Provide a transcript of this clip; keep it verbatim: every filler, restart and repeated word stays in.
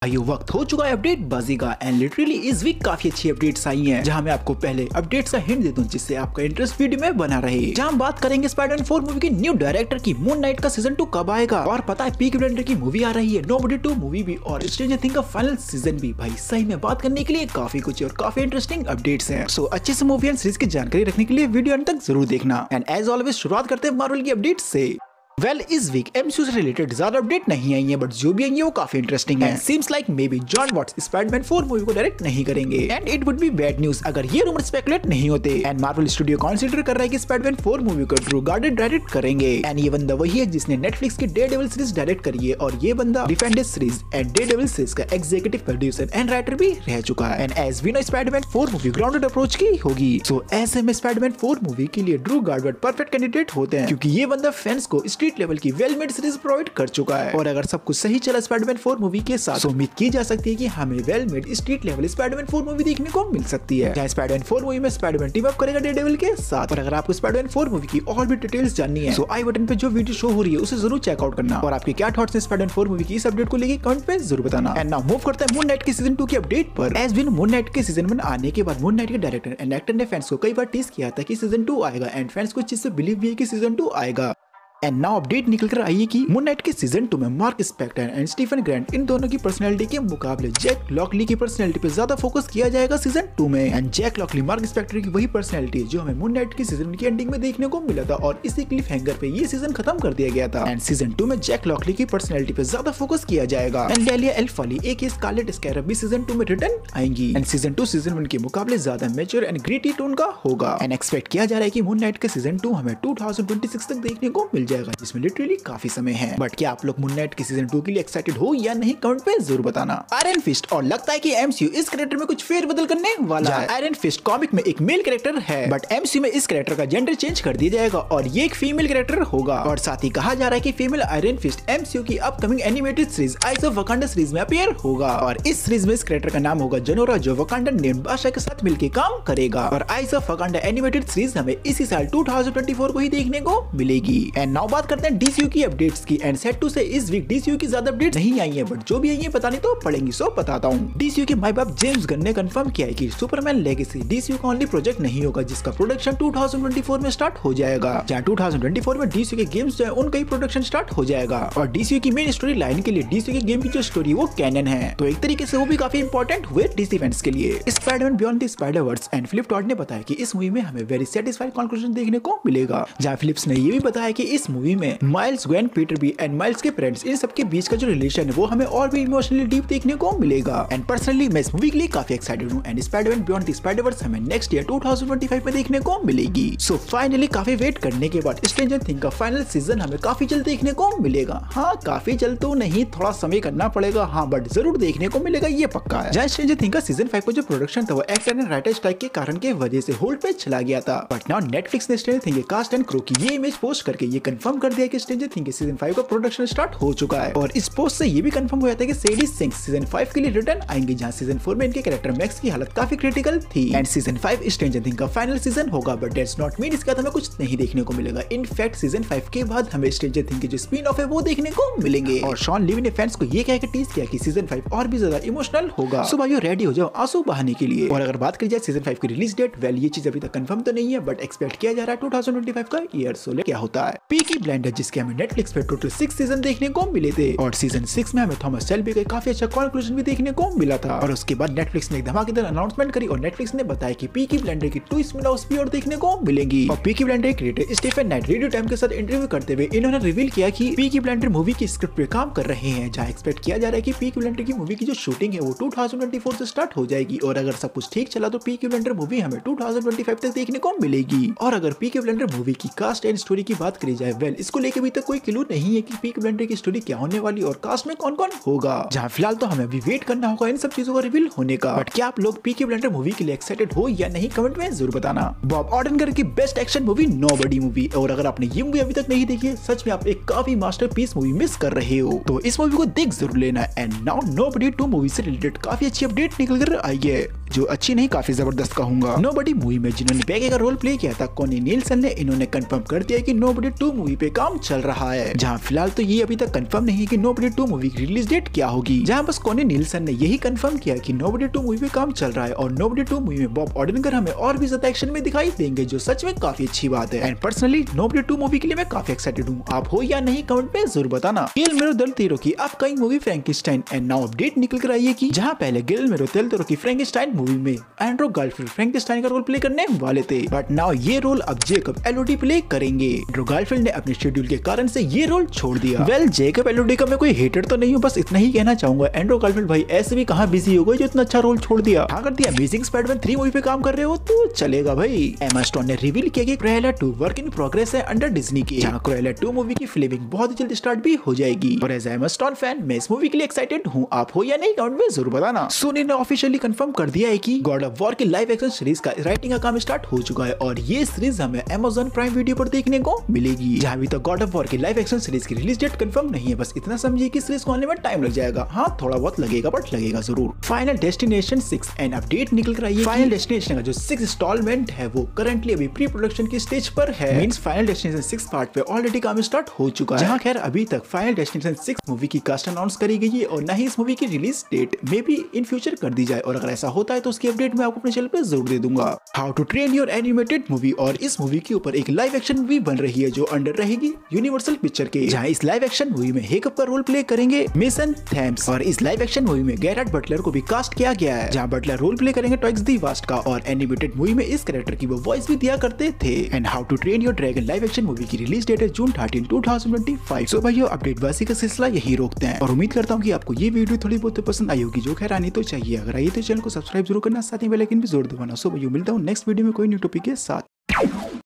ये वक्त हो चुका है अपडेट बाजी का एंड लिटरली इस वीक काफी अच्छी अपडेट्स आई हैं जहां मैं आपको पहले अपडेट्स का हिंट देता हूं जिससे आपका इंटरेस्ट वीडियो में बना रहे। जहां हम बात करेंगे स्पाइडरमैन फोर मूवी की न्यू डायरेक्टर की मून नाइट का सीजन टू कब आएगा, और पता है पीकी ब्लाइंडर की मूवी आ रही है, नोबडी टू मूवी भी और स्ट्रेंजर थिंग्स का फाइनल सीजन भी। भाई सही में बात करने के लिए काफी कुछ और काफी इंटरेस्टिंग अपडेट्स हैं। सो अच्छे से मूवी एंड सीरीज की जानकारी रखने के लिए वीडियो अंत तक जरूर देखना। एंड एज ऑलवेज शुरुआत करते हैं मार्वल की अपडेट से। वेल well, इस वीक एमसीयू से रिलेटेड ज्यादा अपडेट नहीं आई है, बट जो भी आई है वो काफी इंटरेस्टिंग है। Seems like may be John Watts Spiderman four movie को डायरेक्ट नहीं करेंगे and it would be bad news अगर ये रूमर स्पेकुलेट नहीं होते। एंड मार्वल स्टूडियो कंसीडर कर रहा है कि स्पाइडरमैन फोर मूवी को ड्रू गार्डन डायरेक्ट करेंगे। एंड ये बंदा वही है जिसने नेटफ्लिक्स की डेयरडेविल सीरीज डायरेक्ट करी है, और ये बंदा Defenders series and Daredevil series का एग्जीक्यूटिव प्रोड्यूसर एंड राइटर भी रह चुका है। And as we know Spiderman four movie grounded approach की होगी, सो ऐसे में स्पाइडरमैन फोर मूवी के लिए ड्रू गार्डन परफेक्ट कैंडिडेट होते हैं, क्योंकि ये बंदा फैंस को स्ट्रीट लेवल की वेल सीरीज प्रोवाइड कर चुका है। और अगर सब कुछ सही चला स्पाइडरमैन फोर मूवी के साथ, तो उम्मीद की जा सकती है कि हमें well made street level Spiderman four movie देखने को मिल सकती है, जहां स्पाइडरमैन फोर मूवी में स्पाइडरमैन टीम अप करेगा डेयरडेविल के साथ। और अगर आपको स्पाइडरमैन फोर मूवी की और भी डिटेल्स जाननी है, तो आई बटन पे जो वीडियो शो हो रही है उसे जरूर चेकआउट करना। और आपके क्या थॉट्स हैं स्पाइडरमैन फोर मूवी की इस अपडेट को लेकर कमेंट पे जरूर बताना। एंड नाउ मूव करते हैं मून नाइट के सीजन टू की अपडेट पर। एज विन मून नाइट के सीजन वन आने के बाद मून नाइट के डायरेक्टर एंड एक्टर ने फैंस को कई बार टीज किया था कि सीजन टू आएगा, एंड फैंस को इस चीज से बिलीव भी है कि सीजन टू आएगा। एंड नाउ अपडेट निकल कर आई है कि मून नाइट के सीजन टू में Mark Spector and Stephen Grant इन दोनों की पर्सनालिटी के मुकाबले जैक लॉकली की पर्सनालिटी पे ज्यादा फोकस किया जाएगा सीजन टू में। And Jake Lockley Mark Spector की वही पर्सनालिटी है जो हमें मून नाइट की सीजन की एंडिंग में देखने को मिला था, और इसी क्लिफ हैंगर पे ये सीजन खत्म कर दिया गया था। एंड सीजन टू में जैक लॉकली की पर्सनालिटी पे ज्यादा फोकस किया जाएगा। And dahlia El Faouly aka Scarlet Scarab भी सीजन टू में रिटर्न आएंगी। And season two season one के मुकाबले ज्यादा मैच्योर एंड ग्रिटी टोन का होगा। एंड एक्सपेक्ट किया जा रहा है कि मून नाइट के सीजन टू हमें टू थाउजेंड ट्वेंटी सिक्स तक देखने को मिल जाएगा, जिसमें लिटरली काफी समय है। बट क्या आप लोग मून नाइट के सीजन टू के लिए एक्साइटेड हो या नहीं, कमेंट पे जरूर बताना। आयरन फिस्ट, और लगता है कि एमसीयू इस कैरेक्टर में कुछ फेरबदल करने वाला है। आयरन फिस्ट कॉमिक में एक मेल कैरेक्टर है, बट एमसीयू में इस कैरेक्टर का जेंडर चेंज कर दिया जाएगा और ये एक फीमेल कैरेक्टर होगा। और साथ ही कहा जा रहा है कि फीमेल आयरन फिस्ट एमसीयू की upcoming animated series Eyes of Wakanda series में अपीयर होगा। और इस सीरीज में इस कैरेक्टर का नाम होगा जनोरा, जो वकांडन नेम्ड बादशाह के साथ मिलकर काम करेगा। और Eyes of Wakanda animated series हमें इसी साल टू थाउजेंड ट्वेंटी फोर को ही देखने को मिलेगी। एंड नाउ बात करते हैं डीसीयू की अपडेट्स की। एंड सेट टू से इस वीक डीसीयू की ज्यादा अपडेट नहीं आई है, बट जो भी आई है बतानी तो पड़ेंगी, सो बताता हूँ। डीसीयू के माय बाप जेम्स गन ने कंफर्म किया है कि सुपरमैन लेगेसी डीसीयू का ओनली प्रोजेक्ट नहीं होगा जिसका production two thousand twenty four में स्टार्ट हो जाएगा। जहाँ टू थाउजेंड ट्वेंटी फोर में डीसीयू के गेम्स जो है उनका ही प्रोडक्शन स्टार्ट हो जाएगा। और डीसीयू की मेन स्टोरी लाइन के लिए डीसीयू के गेम की जो स्टोरी वो कैनन है, तो एक तरीके से वो भी काफी इंपॉर्टेंट हुए डीसी फैंस के लिए। Spiderman Beyond the Spider-Verse and Philip Todd ने बताया कि इस मूवी में हमें वेरी सेटिस्फाइड कंक्लूजन देखने को मिलेगा। जहाँ फिलिप्स ने ये भी बताया कि इस मूवी में Miles, Gwen, Peter B and Miles के पेरेंट्स, इन सबके बीच का जो रिलेशन है वो हमें और भी इमोशनली डीप देखने को मिलेगा। एंड पर्सनली मैं इस मूवी के लिए काफी एक्साइटेड हूँ। And Spiderman Beyond the Spider-Verse हमें next year two thousand twenty five में देखने को मिलेगी। सो फाइनली काफी वेट करने के बाद स्ट्रेंजर थिंग्स का फाइनल सीजन हमें काफी जल्द देखने को मिलेगा। हाँ, काफी जल्द तो नहीं, थोड़ा समय करना पड़ेगा, हाँ, बट जरूर देखने को मिलेगा, ये पक्का है। जहाँ स्ट्रेंजर थिंग्स का सीजन फाइव का जो प्रोडक्शन था वो एक्टर एंड राइटर स्ट्राइक के कारण के वजह से होल्ड पे चला गया था, बट नाउ नेटफ्लिक्स ने स्ट्रेंजर थिंग्स के कास्ट एंड क्रू की ये इमेज पोस्ट करके ये कंफर्म कर दिया कि स्ट्रेंजर थिंग्स के सीजन फाइव का प्रोडक्शन स्टार्ट हो चुका है। और इस पोस्ट से ये भी कंफर्म हो जाता है कि सेडी सिंक्स सीजन फाइव के लिए रिटर्न आएंगे, जहां सीजन फोर में इनके कैरेक्टर मैक्स की हालत काफी क्रिटिकल थी। And season five Stranger Things का फाइनल सीजन होगा, बट दैट्स नॉट मीन इसका हमें कुछ नहीं देखने को मिलेगा। इनफैक्ट सीजन फाइव के बाद हमें स्ट्रेंजर थिंग्स के जो स्पिन ऑफ है वो देखने को मिलेंगे। और शॉन लिव ने फैंस को ये कह के टीज किया कि सीजन फाइव और भी ज्यादा इमोशनल होगा। सो भाइयों रेडी हो जाओ आंसू बहाने के लिए। और अगर बात करी जाए सीजन फाइव की रिलीज डेट, वेल ये चीज अभी तक कंफर्म तो नहीं है, बट एक्सपेक्ट किया जा रहा है टू थाउजेंड ट्वेंटी फाइव का ईयर। सो क्या होता है पीकी ब्लाइंडर, जिसके हमें नेटफ्लिक्स पे टोटल सिक्स सीजन देखने को मिले थे, और सीजन सिक्स में हमें थॉमस शेल्बी का काफी अच्छा कंक्लूजन भी देखने को मिला था। और उसके बाद नेटफ्लिक्स ने एक धमाकेदार अनाउंसमेंट करी और नेटफ्लिक्स ने बताया कि पीकी ब्लाइंडर की टू स्पिन-ऑफ्स भी और देखने को मिलेंगी। और Peaky Blinder creator Stephen Knight radio time के साथ इंटरव्यू करते हुए इन्होंने रिवील किया कि पीकी ब्लाइंडर मूवी की स्क्रिप्ट पे काम कर रहे हैं, जहां एक्सपेक्ट किया जा रहा है कि पीकी ब्लाइंडर की मूवी की जो शूटिंग है वो टू थाउजेंड ट्वेंटी फोर से स्टार्ट हो जाएगी। और अगर सब कुछ ठीक चला तो पीकी ब्लाइंडर मूवी हमें टू थाउजेंड ट्वेंटी फाइव तक देखने को मिलेगी। और अगर पीकी ब्लाइंडर मूवी की कास्ट एंड स्टोरी की बात करी जाए, वेल इसको लेकर अभी तक कोई क्लू नहीं है कि पीकी ब्लाइंडर की स्टोरी क्या होने वाली और कास्ट में कौन कौन होगा। जहां फिलहाल तो हमें अभी वेट करना होगा इन सब चीजों का रिवील होने का। बट क्या आप लोग पीकी ब्लाइंडर मूवी के लिए एक्साइटेड हो या नहीं, कमेंट में जरूर बताना। बॉब ऑडेनकर की best action movie Nobody movie, और अगर आपने ये मूवी अभी तक नहीं देखी है, सच में आप एक काफी मास्टरपीस मूवी मिस कर रहे हो, तो इस मूवी को देख जरूर लेना। And now Nobody two movie से रिलेटेड काफी अच्छी अपडेट निकल कर आई है, जो अच्छी नहीं काफी जबरदस्त कहूंगा। नोबडी मूवी में जिन्होंने बैगे का रोल प्ले किया था कॉनी नील्सन ने, इन्होंने कंफर्म कर दिया कि नोबडी टू मूवी मूवी पे काम चल रहा है, जहाँ फिलहाल तो ये अभी तक कंफर्म नहीं है कि नोबडी टू मूवी की रिलीज डेट क्या होगी। जहाँ बस कॉनी नील्सन ने यही कंफर्म किया कि नोबडी टू मूवी पे काम चल रहा है और नोबडी टू मूवी में बॉब ऑडेनकर हमें और भी ज्यादा एक्शन में दिखाई देंगे, जो सच में काफी अच्छी बात है। And personally Nobody two movie के लिए मैं काफी एक्साइटेड हूँ। आप हो या नहीं कमेंट में जरूर बताना। गिलर्मो डेल टोरो की upcoming movie Frankenstein and now update निकल कर आई है कि जहाँ पहले गिलर्मो डेल टोरो की फ्रैंकेनस्टाइन मूवी में एंड्रू गारफील्ड फ्रैंकेनस्टाइन का रोल प्ले करने वाले थे, बट नाउ ये रोल अब जेकब एलोडी प्ले करेंगे। एंड्रू गारफील्ड ने अपने शेड्यूल के कारण से ये रोल छोड़ दिया। वेल जेकब एलोडी का मैं कोई हेटर तो नहीं हूँ, बस इतना ही कहना चाहूंगा एंड्रू गारफील्ड भाई ऐसे भी कहाँ बिजी हो गए जो इतना अच्छा रोल छोड़ दिया। अगर the Amazing Spiderman three movie पे काम कर रहे हो तो चलेगा भाई। एमा स्टोन ने रिवील किया कि Cruella two work in progress है अंडर डिज्नी की, जहाँ क्रुएला टू मूवी की फिल्मिंग बहुत जल्द स्टार्ट भी हो जाएगी। और एज एमा स्टोन फैन मैं इस मूवी के लिए एक्साइटेड हूँ। आप हो या नहीं कमेंट में जरूर बताना। सोनी ने ऑफिशियली कंफर्म कर दिया है कि गॉड ऑफ वॉर की लाइव एक्शन सीरीज का राइटिंग का काम स्टार्ट हो चुका है और ये सीरीज हमें अमेज़न प्राइम वीडियो पर देखने को मिलेगी। जहाँ अभी तक गॉड ऑफ वॉर की लाइव एक्शन सीरीज की रिलीज डेट कंफर्म नहीं है, बस इतना समझिए कि सीरीज को आने में टाइम लग जाएगा। हाँ थोड़ा बहुत लगेगा बट लगेगा जरूर। Final Destination six and update निकल कर आई है। फाइनल डेस्टिनेशन का जो सिक्स इंस्टॉलमेंट है वो करंटली अभी प्री प्रोडक्शन की स्टेज पर है। Means Final Destination six part पे ऑलरेडी काम स्टार्ट हो चुका है। जहाँ खैर अभी तक फाइनल डेस्टिनेशन सिक्स मूवी की कास्ट अनाउंस करी गई है और न ही इस मूवी की release date may be in future कर दी जाए, और अगर ऐसा होता है तो उसकी अपडेट मैं आपको अपने चैनल पे जरूर दे दूंगा। How to train your animated movie, और इस मूवी के ऊपर एक लाइव एक्शन मूवी बन रही है जो अंडर रहेगी यूनिवर्सल पिक्चर के, जहाँ इस लाइव एक्शन मूवी में हेकअप का रोल प्ले करेंगे मेसन थैम्स, और इस लाइव एक्शन मूवी में गैरेट बटलर को भी कास्ट किया गया है, जहाँ बटलर रोल प्ले करेंगे ट्वाइक्स दी वास्ट का, और एनिमेटेड मूवी में इस कैरेक्टर की वो वॉइस भी दिया करते थे। And how to train your dragon live action movie की रिलीज डेट है June thirteen two thousand twenty five. So भाइयों अपडेट बासी का सिलसिला यही रोकते हैं और उम्मीद करता हूँ कि आपको ये वीडियो थोड़ी बहुत पसंद आई होगी, जो खैर आनी तो चाहिए। अगर आई तो चैनल को सब्सक्राइब जरूर करना, साथ ही बेल आइकन भी जरूर दबाना। सो भाइयों मिलता हूँ नेक्स्ट वीडियो में कोई न्यू टॉपिक के साथ।